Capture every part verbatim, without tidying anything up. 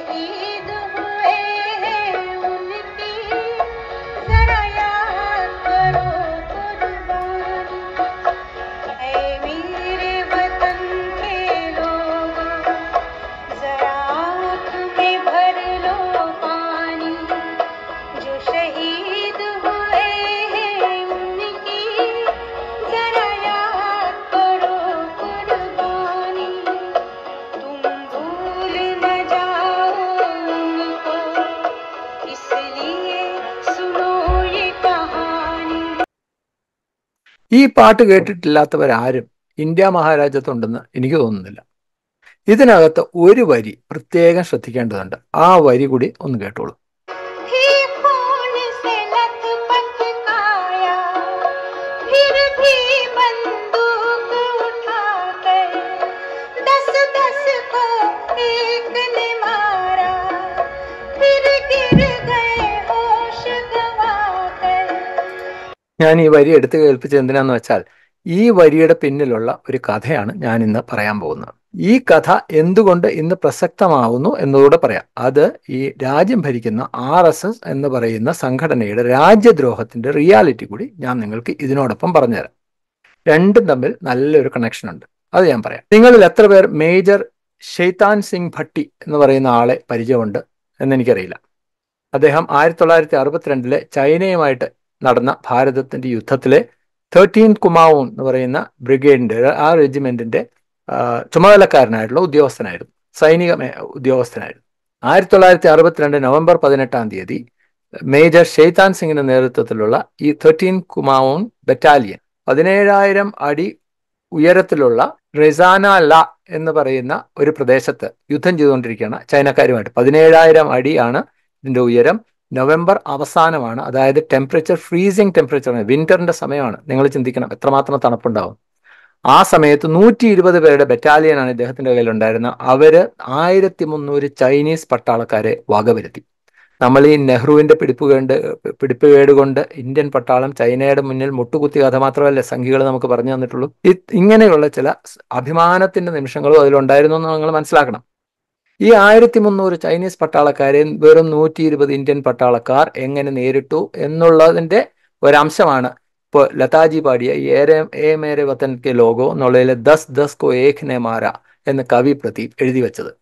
ഈ പാട്ട് കേട്ടിട്ടില്ലാത്തവരാരും ഇന്ത്യ മഹാരാജ്യത്തുണ്ടെന്ന് എനിക്ക് തോന്നുന്നില്ല. ഇതിനകത്ത് ഒരു വരി പ്രത്യേകം ശ്രദ്ധിക്കേണ്ടതുണ്ട്. ആ വരി കൂടി ഒന്ന് കേട്ടോളൂ. ഞാൻ ഈ വരി എടുത്ത് കേൾപ്പിച്ചത് എന്തിനാന്ന് വെച്ചാൽ ഈ വരിയുടെ പിന്നിലുള്ള ഒരു കഥയാണ് ഞാൻ ഇന്ന് പറയാൻ പോകുന്നത്. ഈ കഥ എന്തുകൊണ്ട് ഇന്ന് പ്രസക്തമാവുന്നു എന്നതുകൂടെ പറയാം. അത് ഈ രാജ്യം ഭരിക്കുന്ന ആർ എസ് എസ് എന്ന് പറയുന്ന സംഘടനയുടെ രാജ്യദ്രോഹത്തിന്റെ റിയാലിറ്റി കൂടി ഞാൻ നിങ്ങൾക്ക് ഇതിനോടൊപ്പം പറഞ്ഞുതരാം. രണ്ടും തമ്മിൽ നല്ലൊരു കണക്ഷൻ ഉണ്ട്, അത് ഞാൻ പറയാം. നിങ്ങളിൽ എത്ര പേർ മേജർ ഷെയ്താൻ സിംഗ് ഭട്ടി എന്ന് പറയുന്ന ആളെ പരിചയമുണ്ട് എന്നെനിക്കറിയില്ല. അദ്ദേഹം ആയിരത്തി തൊള്ളായിരത്തി അറുപത്തിരണ്ടിലെ ചൈനയുമായിട്ട് നടന്ന ഭാരതത്തിന്റെ യുദ്ധത്തിലെ തേർട്ടീൻ കുമാവൂൺ എന്ന് പറയുന്ന ബ്രിഗേഡിന്റെ ആ റെജിമെന്റിന്റെ ചുമതലക്കാരനായിട്ടുള്ള ഉദ്യോഗസ്ഥനായിരുന്നു, സൈനിക ഉദ്യോഗസ്ഥനായിരുന്നു. ആയിരത്തി തൊള്ളായിരത്തി അറുപത്തിരണ്ട് നവംബർ പതിനെട്ടാം തീയതി മേജർ ഷെയ്താൻ സിംഗിന്റെ നേതൃത്വത്തിലുള്ള ഈ തേർട്ടീൻ കുമാവൂൺ ബറ്റാലിയൻ പതിനേഴായിരം അടി ഉയരത്തിലുള്ള റിസാന ല എന്ന് പറയുന്ന ഒരു പ്രദേശത്ത് യുദ്ധം ചെയ്തുകൊണ്ടിരിക്കുകയാണ് ചൈനക്കാരുമായിട്ട്. പതിനേഴായിരം അടിയാണ് ഇതിന്റെ ഉയരം. നവംബർ അവസാനമാണ്, അതായത് ടെമ്പറേച്ചർ ഫ്രീസിങ് ടെമ്പറേച്ചറാണ്, വിന്ററിന്റെ സമയമാണ്. നിങ്ങൾ ചിന്തിക്കണം എത്രമാത്രം തണുപ്പുണ്ടാവും. ആ സമയത്ത് നൂറ്റി ഇരുപത് പേരുടെ ബറ്റാലിയനാണ് ഇദ്ദേഹത്തിന്റെ കയ്യിലുണ്ടായിരുന്നത്. അവര് ആയിരത്തി മുന്നൂറ് ചൈനീസ് പട്ടാളക്കാരെ വകവരുത്തി. നമ്മൾ ഈ നെഹ്റുവിന്റെ പിടിപ്പുകേട് പിടിപ്പുകേട് കൊണ്ട് ഇന്ത്യൻ പട്ടാളം ചൈനയുടെ മുന്നിൽ മുട്ടുകുത്തി കഥ മാത്രമല്ല സംഘികൾ നമുക്ക് പറഞ്ഞു തന്നിട്ടുള്ളൂ. ഇങ്ങനെയുള്ള ചില അഭിമാനത്തിന്റെ നിമിഷങ്ങളും അതിലുണ്ടായിരുന്നു എന്ന് നിങ്ങൾ മനസ്സിലാക്കണം. ഈ ആയിരത്തി മുന്നൂറ് ചൈനീസ് പട്ടാളക്കാരെ വെറും നൂറ്റി ഇരുപത് ഇന്ത്യൻ പട്ടാളക്കാർ എങ്ങനെ നേരിട്ടു എന്നുള്ളതിന്റെ ഒരംശമാണ് ഇപ്പോൾ ലതാജി പാടിയ ഏറെ ഏ മേരെ വതൻ കെ ലോഗോ എന്നുള്ളതിലെ ദസ് ദസ് കോ ഏക് നെ മാര എന്ന് കവി പ്രദീപ് എഴുതി വെച്ചത്.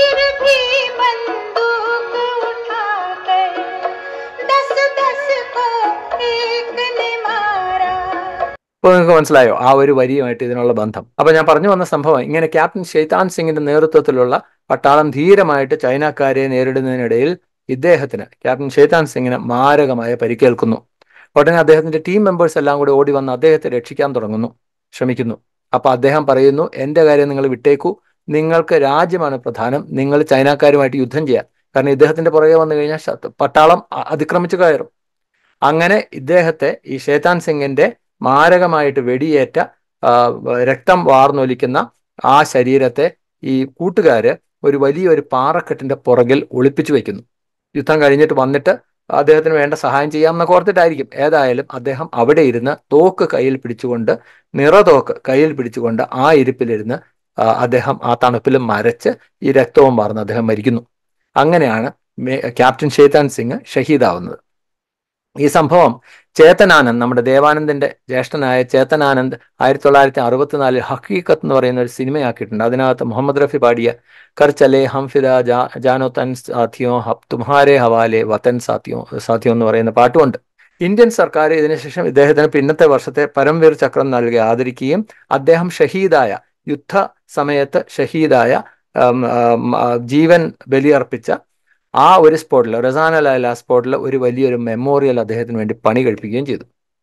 ഇപ്പോൾ നിങ്ങൾക്ക് മനസ്സിലായോ ആ ഒരു വരിയുമായിട്ട് ഇതിനുള്ള ബന്ധം? അപ്പൊ ഞാൻ പറഞ്ഞു വന്ന സംഭവം ഇങ്ങനെ ക്യാപ്റ്റൻ ഷെയ്താൻ സിംഗിന്റെ നേതൃത്വത്തിലുള്ള പട്ടാളം ധീരമായിട്ട് ചൈനക്കാരെ നേരിടുന്നതിനിടയിൽ ഇദ്ദേഹത്തിന് ക്യാപ്റ്റൻ ഷെയ്താൻ സിംഗിന് മാരകമായ പരിക്കേൽക്കുന്നു. ഉടനെ അദ്ദേഹത്തിന്റെ ടീം മെമ്പേഴ്സ് എല്ലാം കൂടി ഓടി വന്ന് അദ്ദേഹത്തെ രക്ഷിക്കാൻ തുടങ്ങുന്നു, ശ്രമിക്കുന്നു. അപ്പൊ അദ്ദേഹം പറയുന്നു, എന്റെ കാര്യം നിങ്ങൾ വിട്ടേക്കൂ, നിങ്ങൾക്ക് രാജ്യമാണ് പ്രധാനം, നിങ്ങൾ ചൈനക്കാരുമായിട്ട് യുദ്ധം ചെയ്യാൻ. കാരണം ഇദ്ദേഹത്തിന്റെ പുറകെ വന്നു കഴിഞ്ഞാൽ പട്ടാളം അതിക്രമിച്ചു കയറും. അങ്ങനെ ഇദ്ദേഹത്തെ ഈ ഷെയ്താൻ സിംഗിന്റെ മാരകമായിട്ട് വെടിയേറ്റ രക്തം വാർന്നൊലിക്കുന്ന ആ ശരീരത്തെ ഈ കൂട്ടുകാര് ഒരു വലിയൊരു പാറക്കെട്ടിന്റെ പുറകിൽ ഒളിപ്പിച്ചു വെക്കുന്നു. യുദ്ധം കഴിഞ്ഞിട്ട് വന്നിട്ട് അദ്ദേഹത്തിന് വേണ്ട സഹായം ചെയ്യാമെന്നൊക്കെ ഓർത്തിട്ടായിരിക്കും. ഏതായാലും അദ്ദേഹം അവിടെ ഇരുന്ന് തോക്ക് കയ്യിൽ പിടിച്ചുകൊണ്ട്, നിറതോക്ക് കയ്യിൽ പിടിച്ചുകൊണ്ട് ആ ഇരിപ്പിലിരുന്ന് അദ്ദേഹം ആ തണുപ്പിൽ മരച്ച് ഈ രക്തവും വാർന്ന് അദ്ദേഹം മരിക്കുന്നു. അങ്ങനെയാണ് ക്യാപ്റ്റൻ ഷെയ്താൻ സിംഗ് ഷഹീദാവുന്നത്. ഈ സംഭവം ചേതനാനന്ദ്, നമ്മുടെ ദേവാനന്ദിന്റെ ജ്യേഷ്ഠനായ ചേതനാനന്ദ് ആയിരത്തി തൊള്ളായിരത്തി അറുപത്തിനാലിൽ ഹക്കീക്കത്ത് എന്ന് പറയുന്ന ഒരു സിനിമയാക്കിയിട്ടുണ്ട്. അതിനകത്ത് മുഹമ്മദ് റഫി പാടിയ കർ ചലേ ഹം ഫിദാ ജാ ജാനോ തൻ സാഥിയോ ഹബ് തുമ്ഹാരെ ഹവാലെ വതൻ സാഥിയോ സാഥിയോ എന്ന് പറയുന്ന പാട്ടുമുണ്ട്. ഇന്ത്യൻ സർക്കാർ ഇതിനുശേഷം ഇദ്ദേഹത്തിന് പിന്നത്തെ വർഷത്തെ പരംവീർ ചക്രം നൽകി ആദരിക്കുകയും അദ്ദേഹം ഷഹീദായ, യുദ്ധ സമയത്ത് ഷഹീദായ, ജീവൻ ബലിയർപ്പിച്ച ആ ഒരു സ്പോട്ടിൽ, റസാന ലാല സ്പോട്ടിൽ ഒരു വലിയൊരു മെമ്മോറിയൽ അദ്ദേഹത്തിന് വേണ്ടി പണി കഴിപ്പിക്കുകയും ചെയ്തു.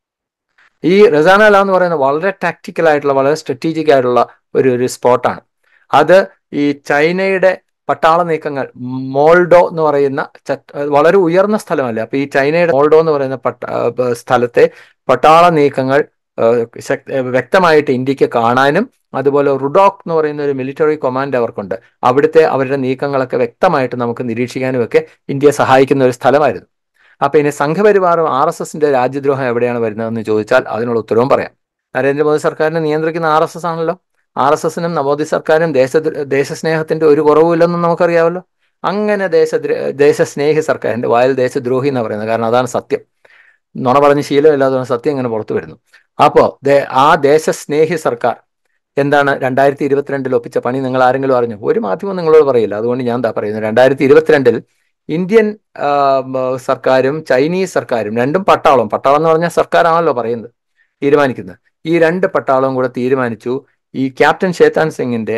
ഈ റസാന ല എന്ന് പറയുന്നത് വളരെ ടാക്ടിക്കൽ ആയിട്ടുള്ള, വളരെ സ്ട്രാറ്റജിക് ആയിട്ടുള്ള ഒരു ഒരു സ്പോട്ടാണ്. അത് ഈ ചൈനയുടെ പട്ടാള നീക്കങ്ങൾ, മോൾഡോ എന്ന് പറയുന്ന വളരെ ഉയർന്ന സ്ഥലമല്ല. അപ്പൊ ഈ ചൈനയുടെ മോൾഡോ എന്ന് പറയുന്ന പട്ട സ്ഥലത്തെ പട്ടാള നീക്കങ്ങൾ വ്യക്തമായിട്ട് ഇന്ത്യക്ക് കാണാനും, അതുപോലെ റുഡോക്ക് എന്ന് പറയുന്ന ഒരു മിലിറ്ററി കൊമാൻഡ് അവർക്കുണ്ട്, അവിടുത്തെ അവരുടെ നീക്കങ്ങളൊക്കെ വ്യക്തമായിട്ട് നമുക്ക് നിരീക്ഷിക്കാനും ഒക്കെ ഇന്ത്യയെ സഹായിക്കുന്ന ഒരു സ്ഥലമായിരുന്നു. അപ്പൊ ഇനി സംഘപരിവാറും ആർ എസ് എസിന്റെ രാജ്യദ്രോഹം എവിടെയാണ് വരുന്നതെന്ന് ചോദിച്ചാൽ അതിനുള്ള ഉത്തരവും പറയാം. നരേന്ദ്രമോദി സർക്കാരിനെ നിയന്ത്രിക്കുന്ന ആർ എസ് എസ് ആണല്ലോ. ആർ എസ് എസിനും മോദി സർക്കാരും ദേശ ദേശസ്നേഹത്തിന്റെ ഒരു കുറവുമില്ലെന്നും നമുക്കറിയാമല്ലോ. അങ്ങനെ ദേശദ്ര ദേശസ്നേഹി സർക്കാർ, എൻ്റെ വായിൽ ദേശദ്രോഹി എന്ന് പറയുന്നത് കാരണം അതാണ് സത്യം, നുണ പറഞ്ഞ് ശീലമില്ലാതെ സത്യം ഇങ്ങനെ പുറത്തു വരുന്നു. അപ്പോൾ ആ ദേശസ്നേഹി സർക്കാർ എന്താണ് രണ്ടായിരത്തി ഇരുപത്തിരണ്ടിൽ ഒപ്പിച്ച പണി നിങ്ങൾ ആരെങ്കിലും അറിഞ്ഞു? ഒരു മാധ്യമം നിങ്ങളോട് പറയില്ല. അതുകൊണ്ട് ഞാൻ എന്താ പറയുന്നത്, രണ്ടായിരത്തി ഇരുപത്തിരണ്ടിൽ ഇന്ത്യൻ സർക്കാരും ചൈനീസ് സർക്കാരും രണ്ടും പട്ടാളം പട്ടാളം എന്ന് പറഞ്ഞാൽ സർക്കാരാണല്ലോ പറയുന്നത്, തീരുമാനിക്കുന്നത്. ഈ രണ്ട് പട്ടാളവും കൂടെ തീരുമാനിച്ചു ഈ ക്യാപ്റ്റൻ ഷേതാൻ സിംഗിന്റെ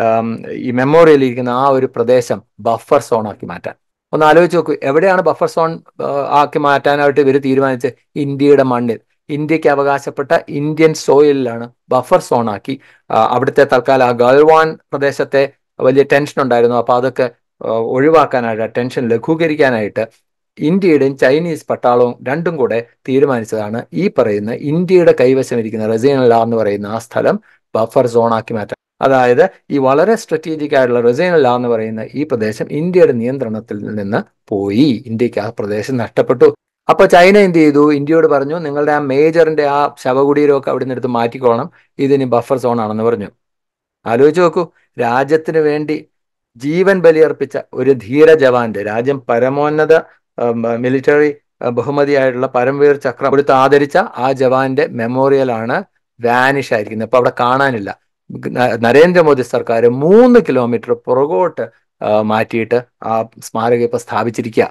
ഈ മെമ്മോറിയലിൽ ഇരിക്കുന്ന ആ ഒരു പ്രദേശം ബഫർ സോൺ ആക്കി മാറ്റാൻ. ഒന്ന് ആലോചിച്ച് നോക്കൂ, എവിടെയാണ് ബഫർ സോൺ ആക്കി മാറ്റാനായിട്ട് ഇവർ തീരുമാനിച്ച്? ഇന്ത്യയുടെ മണ്ണിൽ, ഇന്ത്യക്ക് അവകാശപ്പെട്ട ഇന്ത്യൻ സോയിലാണ് ബഫർ സോൺ ആക്കി. അവിടുത്തെ തൽക്കാലം ആ ഗൾവാൻ പ്രദേശത്തെ വലിയ ടെൻഷൻ ഉണ്ടായിരുന്നു, അപ്പൊ അതൊക്കെ ഒഴിവാക്കാനായിട്ട്, ടെൻഷൻ ലഘൂകരിക്കാനായിട്ട് ഇന്ത്യയുടെയും ചൈനീസ് പട്ടാളവും രണ്ടും കൂടെ തീരുമാനിച്ചതാണ് ഈ പറയുന്ന ഇന്ത്യയുടെ കൈവശം ഇരിക്കുന്ന റസീൻ ലാ എന്ന് പറയുന്ന ആ സ്ഥലം ബഫർ സോൺ ആക്കി മാറ്റാൻ. അതായത് ഈ വളരെ സ്ട്രാറ്റജിക് ആയിട്ടുള്ള റസീൻ ലാ എന്ന് പറയുന്ന ഈ പ്രദേശം ഇന്ത്യയുടെ നിയന്ത്രണത്തിൽ നിന്ന് പോയി, ഇന്ത്യക്ക് ആ പ്രദേശം നഷ്ടപ്പെട്ടു. അപ്പൊ ചൈന എന്ത് ചെയ്തു? ഇന്ത്യയോട് പറഞ്ഞു, നിങ്ങളുടെ ആ മേജറിന്റെ ആ ശവകുടീരമൊക്കെ അവിടെ നിന്ന് എടുത്ത് മാറ്റിക്കോണം, ഇതിന് ബഫർ സോൺ ആണെന്ന് പറഞ്ഞു. ആലോചിച്ച് നോക്കൂ, രാജ്യത്തിന് വേണ്ടി ജീവൻ ബലിയർപ്പിച്ച ഒരു ധീര ജവാന്റെ, രാജ്യം പരമോന്നത മിലിറ്ററി ബഹുമതിയായിട്ടുള്ള പരംവീർ ചക്രം കൊടുത്ത് ആദരിച്ച ആ ജവാന്റെ മെമ്മോറിയലാണ് വാനിഷ് ആയിരിക്കുന്നത്. ഇപ്പൊ അവിടെ കാണാനില്ല. നരേന്ദ്രമോദി സർക്കാർ മൂന്ന് കിലോമീറ്റർ പുറകോട്ട് മാറ്റിയിട്ട് ആ സ്മാരകം ഇപ്പൊ സ്ഥാപിച്ചിരിക്കുക.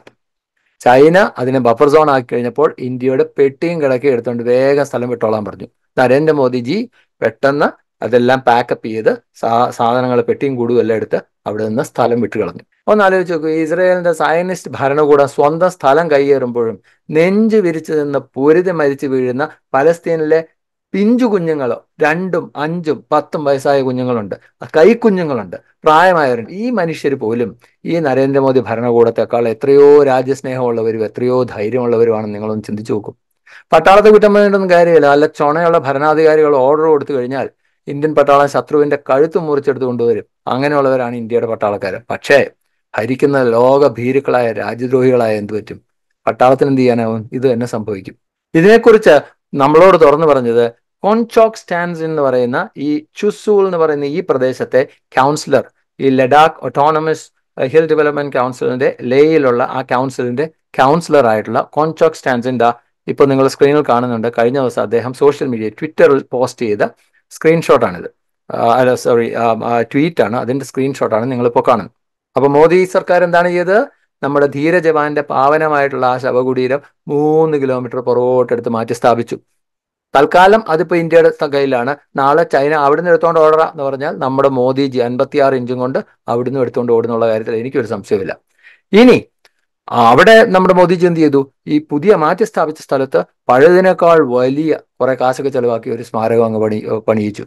ചൈന അതിനെ ബഫർ സോൺ ആക്കി കഴിഞ്ഞപ്പോൾ ഇന്ത്യയുടെ പെട്ടിയും കിടക്കയും എടുത്തുകൊണ്ട് വേഗം സ്ഥലം വിട്ടോളാൻ പറഞ്ഞു. നരേന്ദ്രമോദിജി പെട്ടെന്ന് അതെല്ലാം പാക്കപ്പ് ചെയ്ത് സാ സാധനങ്ങൾ പെട്ടിയും കൂടും എല്ലാം എടുത്ത് അവിടെ നിന്ന് സ്ഥലം വിട്ടു കളഞ്ഞു. ഒന്ന് ആലോചിച്ച് നോക്കൂ, ഇസ്രായേലിന്റെ സയനിസ്റ്റ് ഭരണകൂടം സ്വന്തം സ്ഥലം കൈയേറുമ്പോഴും നെഞ്ചു വിരിച്ചു നിന്ന് പൊരുതി മരിച്ചു വീഴുന്ന പലസ്തീനിലെ പിഞ്ചു കുഞ്ഞുങ്ങളോ, രണ്ടും അഞ്ചും പത്തും വയസ്സായ കുഞ്ഞുങ്ങളുണ്ട്, കൈക്കുഞ്ഞുങ്ങളുണ്ട്, പ്രായമായവരുണ്ട്. ഈ മനുഷ്യർ പോലും ഈ നരേന്ദ്രമോദി ഭരണകൂടത്തെക്കാൾ എത്രയോ രാജ്യസ്നേഹമുള്ളവരും എത്രയോ ധൈര്യമുള്ളവരുമാണെന്ന് നിങ്ങളൊന്ന് ചിന്തിച്ചു നോക്കും. പട്ടാളത്തെ കുറ്റം പറഞ്ഞിട്ടൊന്നും കാര്യമില്ല. നല്ല ചുണയുള്ള ഭരണാധികാരികൾ ഓർഡർ കൊടുത്തു കഴിഞ്ഞാൽ ഇന്ത്യൻ പട്ടാളം ശത്രുവിന്റെ കഴുത്ത് മുറിച്ചെടുത്ത് കൊണ്ടുവരും. അങ്ങനെയുള്ളവരാണ് ഇന്ത്യയുടെ പട്ടാളക്കാർ. പക്ഷേ ഭരിക്കുന്ന ലോക ഭീരുക്കളായ രാജ്യദ്രോഹികളായ എന്ത് പറ്റും? പട്ടാളത്തിന് എന്ത് ചെയ്യാനാവും? ഇത് തന്നെ സംഭവിക്കും. ഇതിനെക്കുറിച്ച് നമ്മളോട് തുറന്നു പറഞ്ഞത് കോൺചോക് സ്റ്റാൻസ് എന്ന് പറയുന്ന ഈ ചുസൂൾ എന്ന് പറയുന്ന ഈ പ്രദേശത്തെ കൗൺസിലർ, ഈ ലഡാക്ക് ഓട്ടോണമസ് ഹിൽ ഡെവലപ്മെന്റ് കൗൺസിലിന്റെ ലേയിലുള്ള ആ കൗൺസിലിന്റെ കൗൺസിലർ ആയിട്ടുള്ള കോൺചോക് സ്റ്റാൻസിന്റെ ഇപ്പൊ നിങ്ങൾ സ്ക്രീനിൽ കാണുന്നുണ്ട്. കഴിഞ്ഞ ദിവസം അദ്ദേഹം സോഷ്യൽ മീഡിയ ട്വിറ്ററിൽ പോസ്റ്റ് ചെയ്ത സ്ക്രീൻഷോട്ടാണിത്. അല്ല സോറി, ട്വീറ്റാണ്, അതിന്റെ സ്ക്രീൻഷോട്ടാണ് നിങ്ങളിപ്പോൾ കാണുന്നത്. അപ്പൊ മോദി സർക്കാർ എന്താണ് ചെയ്തത്? നമ്മുടെ ധീര ജവാന്റെ പാവനമായിട്ടുള്ള ആ ശവകുടീരം മൂന്ന് കിലോമീറ്റർ പുറകോട്ടെടുത്ത് മാറ്റി സ്ഥാപിച്ചു. തൽക്കാലം അതിപ്പോ ഇന്ത്യയുടെ കയ്യിലാണ്. നാളെ ചൈന അവിടുന്ന് എടുത്തുകൊണ്ട് ഓടാ എന്ന് പറഞ്ഞാൽ നമ്മുടെ മോദിജി അൻപത്തിയാറ് ഇഞ്ചും കൊണ്ട് അവിടുന്ന് എടുത്തുകൊണ്ട് ഓടുന്നുള്ള കാര്യത്തിൽ എനിക്കൊരു സംശയമില്ല. ഇനി അവിടെ നമ്മുടെ മോദിജി എന്ത് ചെയ്തു? ഈ പുതിയ മാറ്റി സ്ഥാപിച്ച സ്ഥലത്ത് പഴയതിനേക്കാൾ വലിയ കുറെ കാശൊക്കെ ചെലവാക്കി ഒരു സ്മാരകം അങ്ങ് പണി പണിയിച്ചു.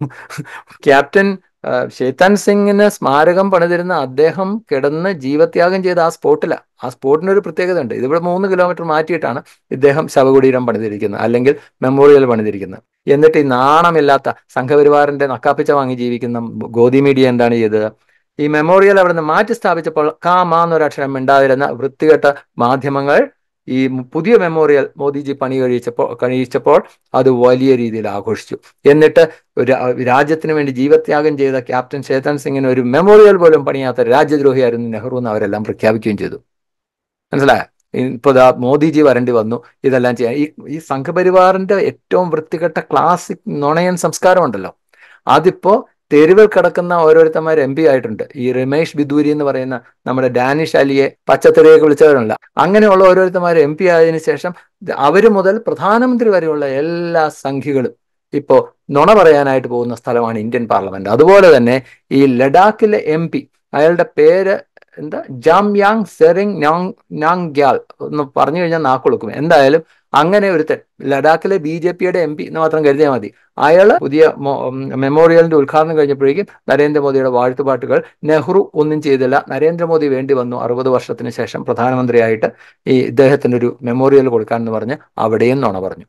ക്യാപ്റ്റൻ ഷേതാൻ സിംഗിന് സ്മാരകം പണിതിരുന്ന അദ്ദേഹം കിടന്ന് ജീവത്യാഗം ചെയ്ത ആ സ്പോട്ടിലാണ്. ആ സ്പോട്ടിനൊരു പ്രത്യേകത ഉണ്ട്. ഇതിവിടെ മൂന്ന് കിലോമീറ്റർ മാറ്റിയിട്ടാണ് ഇദ്ദേഹം ശവകുടീരം പണിതിരിക്കുന്നത്, അല്ലെങ്കിൽ മെമ്മോറിയൽ പണിതിരിക്കുന്നത്. എന്നിട്ട് ഈ നാണമില്ലാത്ത സംഘപരിവാറിന്റെ നക്കാപ്പിച്ച വാങ്ങി ജീവിക്കുന്ന ഗോദി മീഡിയ എന്താണ് ചെയ്തത്? ഈ മെമ്മോറിയൽ അവിടെ നിന്ന് മാറ്റി സ്ഥാപിച്ചപ്പോൾ കാമാന്നൊരക്ഷരം മിണ്ടാതിരുന്ന വൃത്തികെട്ട മാധ്യമങ്ങൾ ഈ പുതിയ മെമ്മോറിയൽ മോദിജി പണി കഴിച്ചപ്പോൾ കഴിച്ചപ്പോൾ അത് വലിയ രീതിയിൽ ആഘോഷിച്ചു. എന്നിട്ട് ഒരു രാജ്യത്തിന് വേണ്ടി ജീവത്യാഗം ചെയ്ത ക്യാപ്റ്റൻ ഷേതാൻ സിംഗിന് ഒരു മെമ്മോറിയൽ പോലും പണിയാത്ത രാജ്യദ്രോഹിയായിരുന്നു നെഹ്റു എന്ന് അവരെല്ലാം പ്രഖ്യാപിക്കുകയും ചെയ്തു. മനസ്സിലായ? ഇപ്പൊ ദാ മോദിജി വരേണ്ടി വന്നു ഇതെല്ലാം ചെയ്യാൻ. ഈ ഈ സംഘപരിവാറിന്റെ ഏറ്റവും വൃത്തികെട്ട ക്ലാസിക് നുണയൻ സംസ്കാരം ഉണ്ടല്ലോ, അതിപ്പോ തെരുവിൽ കിടക്കുന്ന ഓരോരുത്തന്മാർ എം പി ആയിട്ടുണ്ട്. ഈ രമേഷ് ബിദൂരി എന്ന് പറയുന്ന നമ്മുടെ ഡാനിഷ് അലിയെ പച്ചത്തെറിയൊക്കെ വിളിച്ചവരല്ല. അങ്ങനെയുള്ള ഓരോരുത്തന്മാർ എം പി ആയതിനു ശേഷം അവര് മുതൽ പ്രധാനമന്ത്രി വരെയുള്ള എല്ലാ സംഖ്യകളും ഇപ്പോ നുണ പറയാനായിട്ട് പോകുന്ന സ്ഥലമാണ് ഇന്ത്യൻ പാർലമെന്റ്. അതുപോലെ തന്നെ ഈ ലഡാക്കിലെ എം പി, അയാളുടെ പേര് എന്താ, ജാംയാങ് സെറിങ് നാങ് നാങ്ഗ്യാൽ എന്ന് പറഞ്ഞു കഴിഞ്ഞാൽ നാക്കൊടുക്കും. എന്തായാലും അങ്ങനെ ഒരുത്തൻ ലഡാക്കിലെ ബി ജെ പിയുടെ എം പി എന്ന് മാത്രം കരുതിയാൽ മതി. അയാള് പുതിയ മെമ്മോറിയലിന്റെ ഉദ്ഘാടനം കഴിഞ്ഞപ്പോഴേക്കും നരേന്ദ്രമോദിയുടെ വാഴ്ത്തുപാട്ടുകൾ, നെഹ്റു ഒന്നും ചെയ്തില്ല, നരേന്ദ്രമോദി വേണ്ടി വന്നു അറുപത് വർഷത്തിന് ശേഷം പ്രധാനമന്ത്രിയായിട്ട് ഈ ഇദ്ദേഹത്തിന് ഒരു മെമ്മോറിയൽ കൊടുക്കാൻ എന്ന് പറഞ്ഞ് അവിടെയും നുണ പറഞ്ഞു.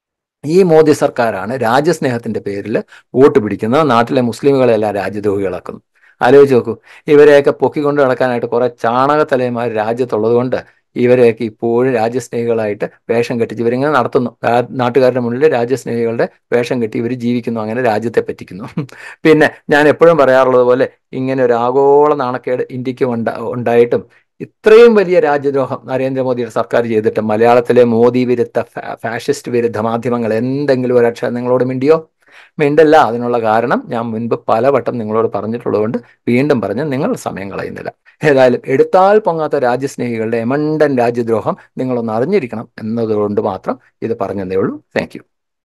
ഈ മോദി സർക്കാരാണ് രാജ്യസ്നേഹത്തിന്റെ പേരിൽ വോട്ട് പിടിക്കുന്നത്, നാട്ടിലെ മുസ്ലിമുകളെല്ലാം രാജ്യദ്രോഹികളാക്കുന്നു. ആലോചിച്ച് നോക്കൂ, ഇവരെയൊക്കെ പൊക്കിക്കൊണ്ട് നടക്കാനായിട്ട് കുറെ ചാണകത്തലയന്മാർ രാജ്യത്തുള്ളത് കൊണ്ട് ഇവരെയൊക്കെ ഇപ്പോഴും രാജ്യസ്നേഹികളായിട്ട് വേഷം കെട്ടിച്ച് ഇവരിങ്ങനെ നടത്തുന്നു. നാട്ടുകാരുടെ മുന്നിൽ രാജ്യസ്നേഹികളുടെ വേഷം കെട്ടി ഇവർ ജീവിക്കുന്നു, അങ്ങനെ രാജ്യത്തെ പറ്റിക്കുന്നു. പിന്നെ ഞാൻ എപ്പോഴും പറയാറുള്ളത് പോലെ ഇങ്ങനെ ഒരു ആഗോള നാണക്കേട് ഇന്ത്യക്ക് ഉണ്ടാ ഉണ്ടായിട്ടും ഇത്രയും വലിയ രാജ്യദ്രോഹം നരേന്ദ്രമോദിയുടെ സർക്കാർ ചെയ്തിട്ട് മലയാളത്തിലെ മോദി വിരുദ്ധ ഫാഷിസ്റ്റ് വിരുദ്ധ മാധ്യമങ്ങൾ എന്തെങ്കിലും ഒരക്ഷരം നിങ്ങളോട് മിണ്ടിയോ? മിണ്ടല്ല. അതിനുള്ള കാരണം ഞാൻ മുൻപ് പലവട്ടം നിങ്ങളോട് പറഞ്ഞിട്ടുള്ളതുകൊണ്ട് വീണ്ടും പറഞ്ഞ് നിങ്ങൾ സമയം കളയുന്നില്ല. ഏതായാലും എടുത്താൽ പൊങ്ങാത്ത രാജ്യസ്നേഹികളുടെ എമണ്ടൻ രാജ്യദ്രോഹം നിങ്ങളൊന്ന് അറിഞ്ഞിരിക്കണം എന്നതുകൊണ്ട് മാത്രം ഇത് പറഞ്ഞതേ ഉള്ളൂ. Thank U.